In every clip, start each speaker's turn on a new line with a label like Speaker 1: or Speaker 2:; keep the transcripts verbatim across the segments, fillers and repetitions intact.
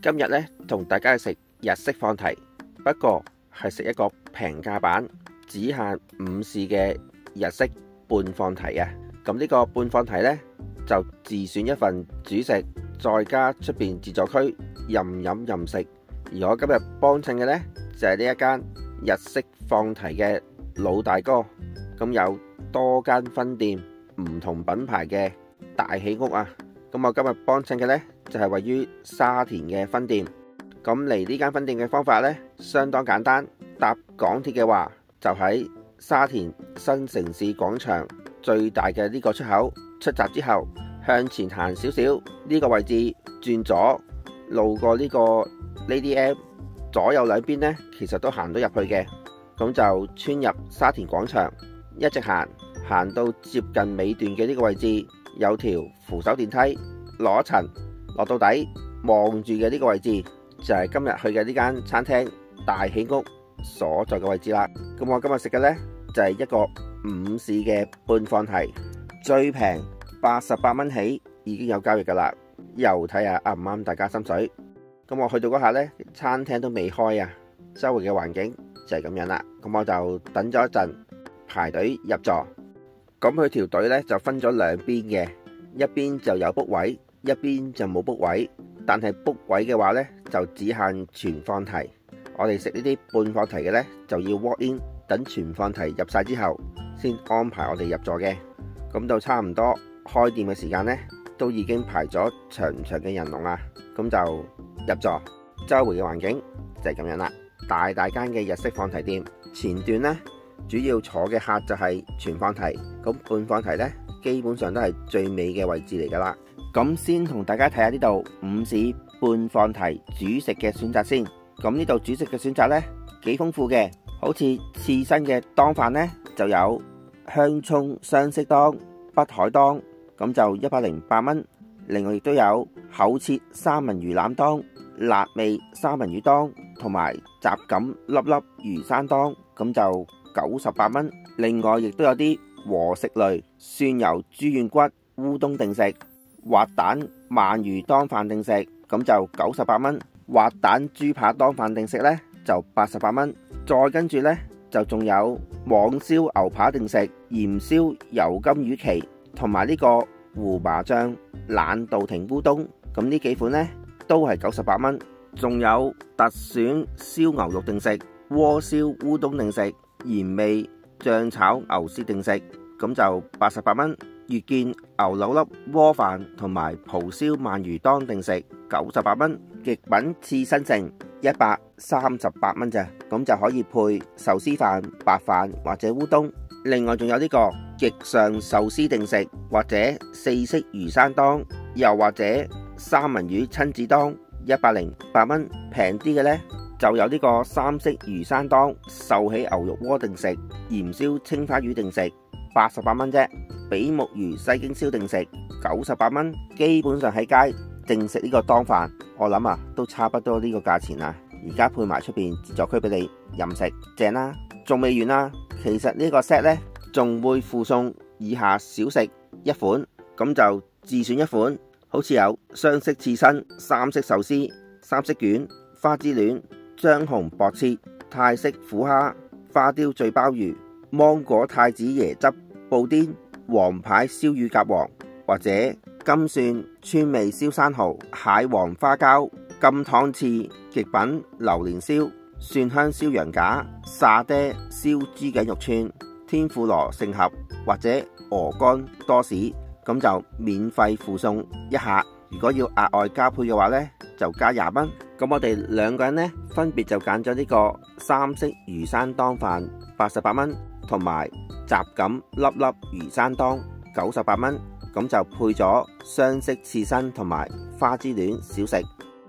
Speaker 1: 今日咧同大家去食日式放題，不過係食一個平價版，只限午市嘅日式半放題啊！咁呢個半放題呢，就自選一份主食，再加出邊自助區任飲任食。而我今日幫襯嘅呢，就係呢一間日式放題嘅老大哥，咁有多間分店，唔同品牌嘅大喜屋啊！咁我今日幫襯嘅呢，就係位於沙田嘅分店。咁嚟呢間分店嘅方法呢，相當簡單，搭港鐵嘅話就喺沙田新城市廣場最大嘅呢個出口出閘之後，向前行少少呢個位置轉左，路過呢個 Lady M， 左右兩邊呢其實都行到入去嘅。咁就穿入沙田廣場，一直行行到接近尾段嘅呢個位置，有條扶手電梯，落一層落到底，望住嘅呢個位置就係今日去嘅呢間餐廳大喜屋所在嘅位置啦。咁我今日食嘅呢，就係一個午市嘅半放題，最平八十八蚊起已經有交易噶啦，又睇下啱唔啱大家心水。咁我去到嗰下呢，餐廳都未開啊，周圍嘅環境就係咁樣啦。咁我就等咗一陣排隊入座。咁佢條隊呢，就分咗兩邊嘅，一邊就有 book 位，一邊就冇 book 位。但係 book 位嘅話呢，就只限全放題。我哋食呢啲半放題嘅呢，就要 walk in，等全放題入晒之後先安排我哋入座嘅。咁到差唔多開店嘅時間呢，都已經排咗長長嘅人龍啦。咁就入座，周圍嘅環境就係咁樣啦。大大間嘅日式放題店，前段呢，主要坐嘅客就係全放題，咁半放題呢，基本上都係最尾嘅位置嚟噶啦。咁先同大家睇下呢度午市半放題主食嘅選擇先。咁呢度主食嘅選擇呢，幾豐富嘅，好似刺身嘅當飯呢，就有香蔥雙色當、北海當，咁就一百零八蚊。另外亦都有厚切三文魚腩當、辣味三文魚當同埋雜錦粒粒魚生當，咁就九十八蚊。另外亦都有啲和食類，蒜油豬軟骨烏冬定食、滑蛋鰻魚當飯定食，咁就九十八蚊。滑蛋豬扒當飯定食呢，就八十八蚊。再跟住呢，就仲有網燒牛扒定食、鹽燒油甘魚鰭同埋呢個胡麻醬冷稻庭烏冬，咁呢幾款呢，都係九十八蚊。仲有特選燒牛肉定食、鍋燒烏冬定食、鹽味醬炒牛舌定食，咁就八十八蚊。月見牛柳粒鍋飯同埋蒲燒鰻魚當定食，九十八蚊。極品刺身盛一百三十八蚊咋，咁就可以配壽司飯、白飯或者烏冬。另外仲有呢個極上壽司定食，或者四色魚生當，又或者三文魚親子當，一百零八蚊。平啲嘅呢，就有呢個三色魚生當、壽喜牛肉鍋定食、鹽燒青花魚定食，八十八蚊啫。比目魚西京燒定食，九十八蚊。基本上喺街淨食呢個當飯，我諗啊都差不多呢個價錢啦。而家配埋出邊自助區俾你任食，正啦。仲未完啦，其實呢個 set 呢，仲會附送以下小食一款，咁就自選一款，好似有雙色刺身、三色壽司、三色卷、花枝戀、張紅薄切、泰式虎蝦、花雕醉鮑魚、芒果太子椰汁布甸、黃牌燒乳鴿王，或者金蒜川味燒生蠔、蟹黃花膠、金湯翅、極品榴蓮燒、蒜香燒羊架、沙爹燒豬頸肉串、天婦羅盛合或者鵝肝多士，咁就免費附送一客。如果要額外加配嘅話呢，就加廿蚊。咁我哋兩個人呢，分別就揀咗呢個三色魚生當飯八十八蚊，同埋雜錦粒粒魚生當九十八蚊，咁就配咗雙色刺身同埋花枝戀小食。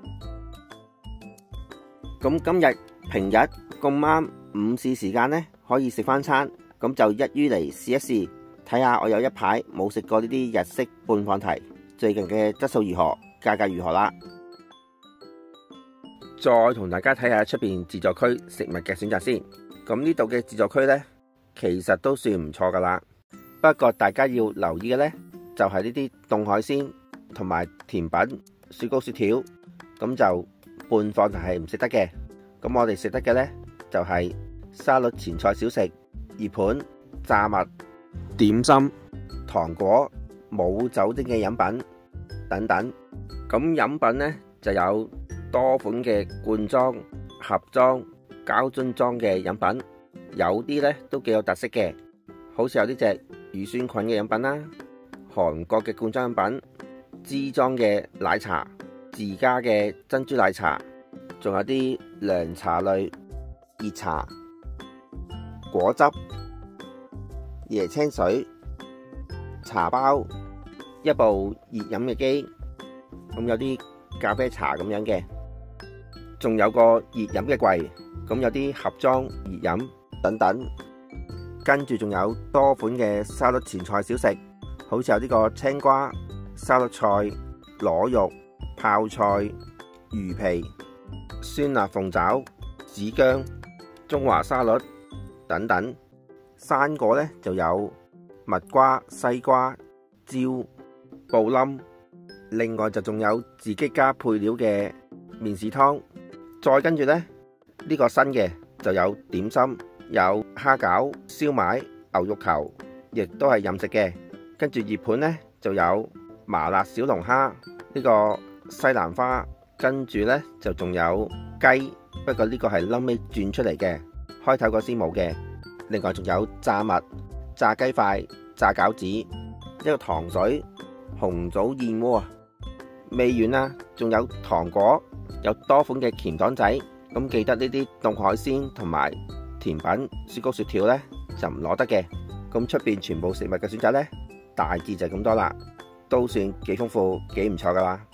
Speaker 1: 咁今日平日咁啱午市時間呢，可以食翻餐，咁就一於嚟試一試，睇下我有一排冇食過呢啲日式半放題，最近嘅質素如何，價格如何啦。再同大家睇下出邊自助區食物嘅選擇先。咁呢度嘅自助區呢，其實都算唔錯噶啦。不過大家要留意嘅呢，就係呢啲凍海鮮同埋甜品、雪糕、雪條，咁就半放題係唔食得嘅。咁我哋食得嘅呢，就係沙律前菜小食、熱盤、炸物、點心、糖果、冇酒精嘅飲品等等。咁飲品呢，就有多款嘅罐裝、盒裝、膠樽裝嘅飲品，有啲呢都幾有特色嘅，好似有呢隻乳酸菌嘅飲品啦，韓國嘅罐裝飲品、支裝嘅奶茶、自家嘅珍珠奶茶，仲有啲涼茶類、熱茶、果汁、椰青水、茶包，一部熱飲嘅機，咁有啲咖啡茶咁樣嘅，仲有個熱飲嘅櫃，咁有啲盒裝熱飲等等。跟住仲有多款嘅沙律前菜小食，好似有呢個青瓜、沙律菜、螺肉、泡菜、魚皮、酸辣鳳爪、紫薑、中華沙律等等。生果呢就有蜜瓜、西瓜、蕉、布冧，另外就仲有自己加配料嘅麵豉湯。再跟住呢，呢、呢個新嘅就有點心，有蝦餃、燒賣、牛肉球，亦都係任食嘅。跟住熱盤呢，就有麻辣小龍蝦，呢個西蘭花，跟住呢，就仲有雞，不過呢個係臨尾轉出嚟嘅，開頭嗰時冇嘅。另外仲有炸物、炸雞塊、炸餃子，一個糖水、紅棗燕窩啊，未完啦，仲有糖果，有多款嘅甜黨仔。咁記得呢啲凍海鮮同埋甜品、雪糕、雪條呢，就唔攞得嘅。咁出邊全部食物嘅選擇呢，大致就咁多啦，都算幾豐富、幾唔錯噶啦。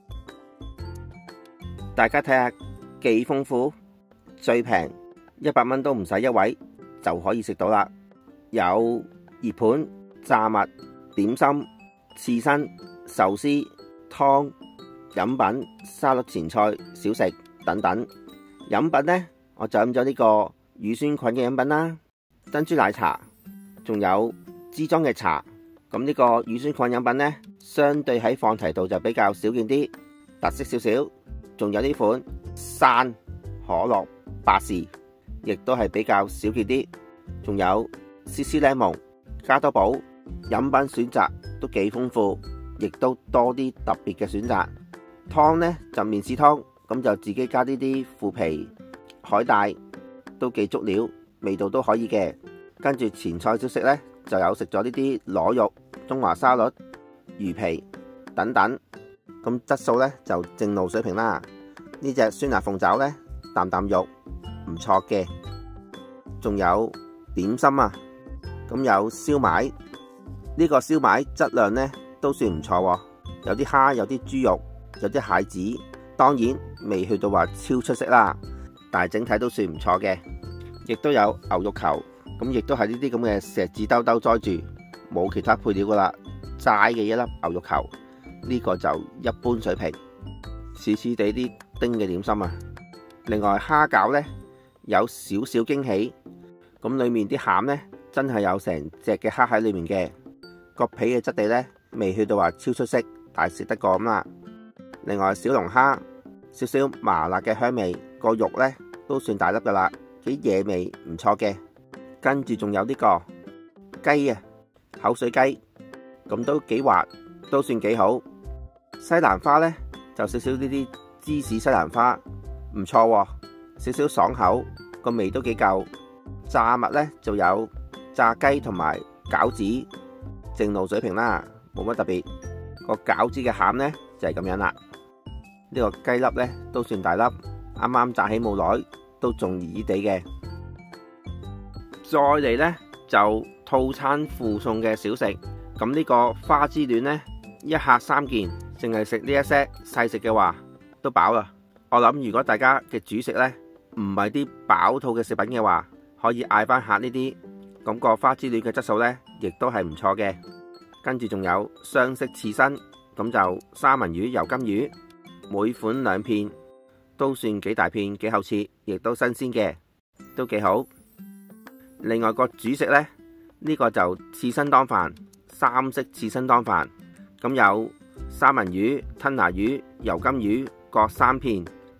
Speaker 1: 大家睇下幾豐富，最平一百蚊都唔使一位就可以食到啦。有熱盤、炸物、點心、刺身、壽司、湯、飲品、沙律前菜、小食等等。飲品呢，我就飲咗呢個乳酸菌嘅飲品啦，珍珠奶茶，仲有支裝嘅茶。咁呢個乳酸菌飲品呢，相對喺放題度就比較少見啲，特色少少。仲有呢款山可樂百事，亦都係比較少見啲。仲有 C C Lemon、加多寶，飲品選擇都幾豐富，亦都多啲特別嘅選擇。湯呢就麵豉湯，咁就自己加呢啲腐皮、海帶，都幾足料，味道都可以嘅。跟住前菜小食呢，就有食咗呢啲螺肉、中華沙律、魚皮等等。咁質素呢就正路水平啦。呢隻酸辣鳳爪呢，啖啖肉唔錯嘅。仲有點心啊，咁有燒賣，呢個燒賣質量呢都算唔錯，有啲蝦，有啲豬肉，有啲蟹子，當然未去到話超出色啦，但係整體都算唔錯嘅。亦都有牛肉球，咁亦都係呢啲咁嘅錫紙兜兜載住，冇其他配料噶啦，齋嘅一粒牛肉球，呢個就一般水平，似似地啲叮嘅點心啊。另外蝦餃呢，有少少驚喜，咁裏面啲餡呢，真係有成隻嘅蝦喺裏面嘅，個皮嘅質地呢，未去到話超出色，但係食得過咁啦。另外小龍蝦，少少麻辣嘅香味，個肉呢都算大粒噶啦，幾野味，唔錯嘅。跟住仲有呢個雞啊，口水雞，咁都幾滑，都算幾好。西蘭花呢，就少少呢啲芝士西蘭花，唔錯喎，少少爽口，個味都幾夠。炸物呢，就有炸雞同埋餃子，正路水平啦，冇乜特別。個餃子嘅餡呢，就係咁樣啦。呢個雞粒呢，都算大粒，啱啱炸起冇耐，都仲熱熱地嘅。再嚟呢，就套餐附送嘅小食，咁呢個花之戀呢，一客三件，淨係食呢一 set 細食嘅話都飽啦。我諗如果大家嘅主食呢，唔係啲飽肚嘅食品嘅話，可以嗌翻客呢啲。咁個花之戀嘅質素呢，亦都係唔錯嘅。跟住仲有雙色刺身，咁就三文魚、油甘魚，每款兩片，都算幾大片，幾厚切，亦都新鮮嘅，都幾好。另外個主食呢，呢個就刺身當飯，三色刺身當飯，咁有三文魚、吞拿魚、油甘魚各三片，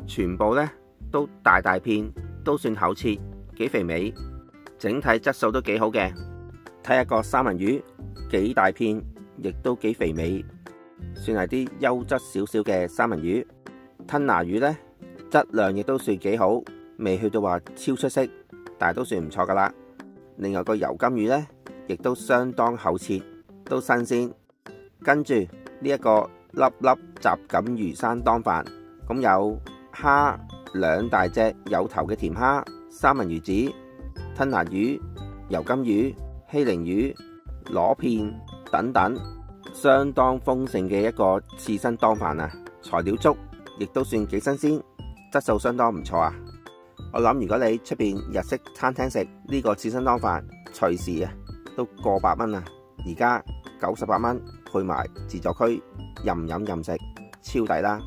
Speaker 1: 全部呢都大大片，都算厚切，幾肥美，整體質素都幾好嘅。睇下個三文魚幾大片，亦都幾肥美，算係啲優質少少嘅三文魚。吞拿魚呢，質量亦都算幾好，未去到話超出色，但係都算唔錯噶啦。另外個油甘魚呢，亦都相當厚切，都新鮮。跟住呢一個粒粒什錦魚生當飯，咁有蝦兩大隻有頭嘅甜蝦、三文魚子、吞拿魚、油甘魚、希靈魚、螺片等等，相當豐盛嘅一個刺身當飯啊！材料足，亦都算幾新鮮，質素相當唔錯啊！我諗如果你出邊日式餐廳食呢個刺身當飯，隨時啊都過百蚊啊！而家九十八蚊，配埋自助區任飲任食，超抵啦！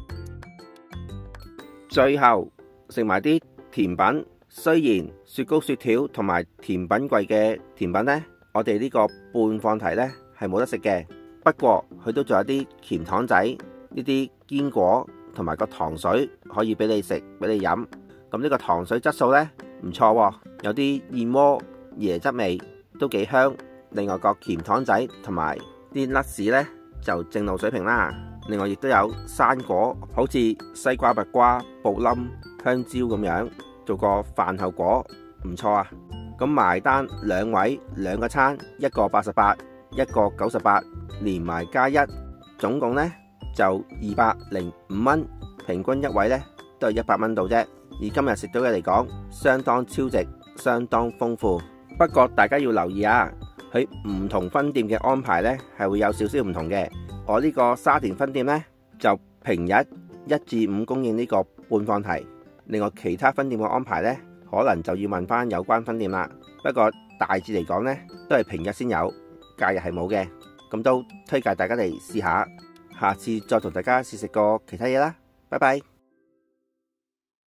Speaker 1: 最後食埋啲甜品，雖然雪糕雪條同埋甜品櫃嘅甜品呢，我哋呢個半放題呢係冇得食嘅。不過佢都仲有啲甜糖仔，呢啲堅果同埋個糖水可以俾你食，俾你飲。咁呢個糖水質素呢唔錯，有啲燕窩椰汁味，都幾香。另外個甜糖仔同埋啲甩士呢就正路水平啦。另外亦都有生果，好似西瓜、蜜瓜、布冧、香蕉咁樣，做個飯後果，唔錯啊！咁埋單兩位兩個餐，一個八十八，一個九十八，連埋加一，總共呢就二百零五蚊，平均一位呢都係一百蚊度啫。以今日食到嘅嚟講，相當超值，相當豐富。不過大家要留意啊，佢唔同分店嘅安排呢係會有少少唔同嘅。我呢個沙田分店呢，就平日一至五供應呢個半放題，另外其他分店嘅安排呢，可能就要問翻有關分店啦。不過大致嚟講呢，都係平日先有，假日係冇嘅。咁都推介大家嚟試下，下次再同大家試食個其他嘢啦。拜拜。